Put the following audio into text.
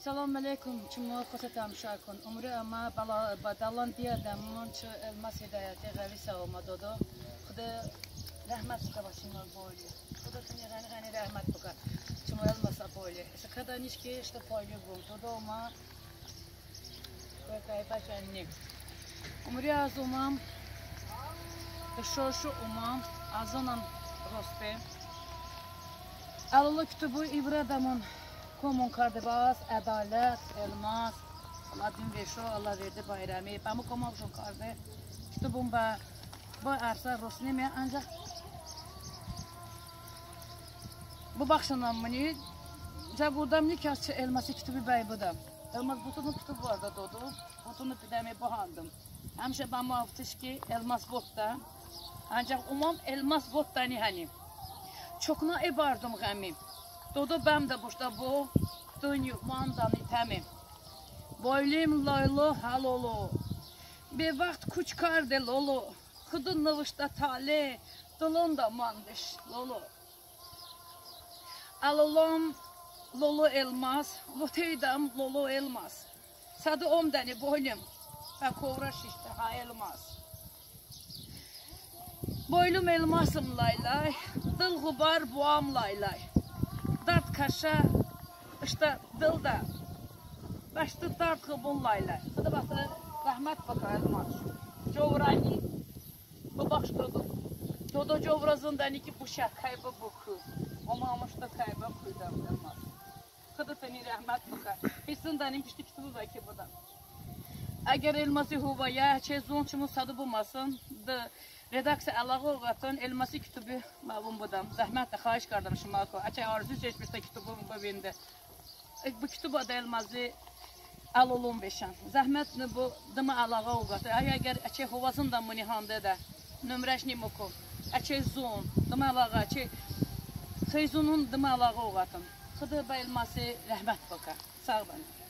Assalamu alaikum. Çimo khosatam shakun. Umre ama badalan diye demon çı elmas hidayeti gavi savma dodo. Xuda rahmat kabashim boyli. Xuda tani gani rahmat baka. Çimo elmas boyli. Sakada nişki işte boyli bu. Dodo ma bakay başanni. Umre azumam şoşu umam azanam rospe. Allah kütübü ibradamın Komun kardibas, adalet, elmas, Allah din veşo, Allah verdi bayrami. Ben bu komşum kardı. İşte bu arsa Rosnemi ancak bu bakşından mı? Caburdam nikahçı elması kitabı baybıdım. Elmas butunun kitabı vardı dodu. Butunu pidemi buhandım. Hemşe ben muaftış ki elmas botta. Ancak umam elmas botta ni hani. Çokuna ebardım gamim. Dodo bəm də burada bu, dönüyor mandanı təmim. Boylum laylo halolo, bir vaxt kuç karde lolo, Xudun nıvışda tale, dolon da mandış lolo. Alolom lolo elmas, loteydam lolo elmas. Sadı omdani boylum, və kovraş işte ha elmas. Boylum elmasım laylay, dıl gubar buam laylay. Dart kaşa, işte dilda, başta dart kıbunlayla. Hadi bakın, rahmet bakalım. Covrani, bu bakış dodu. Dodo covrazından iki buşak kaybı buku. Omamışta kaybı kuydan olmaz. Hadi tani rahmet bakar. Hissinden imkişti kitabı belki buradan. Eğer elması huvaya, çezonçumu sadı bulmasın, redaksiya alağı oğatın elması kitabı mabun budam. Zahmetle xahiş kardeşim ako. Açay arzu seçmişte kitabım bu bende. Bu kitabı da elması alalım beşen. Zahmetli bu dıma alağı oğatı. Eğer açay huvasından mı nihanda da nömreşni moku. Açay zon, dıma alağı açay. Xeyzunun dıma alağı oğatın. Xıdı bu elması rahmet baka. Sağ olun.